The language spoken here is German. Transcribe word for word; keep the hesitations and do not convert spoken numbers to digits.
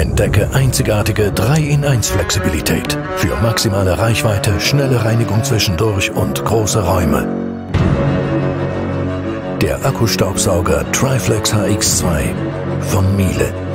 Entdecke einzigartige drei in eins Flexibilität für maximale Reichweite, schnelle Reinigung zwischendurch und große Räume. Der Akkustaubsauger Triflex H X zwei von Miele.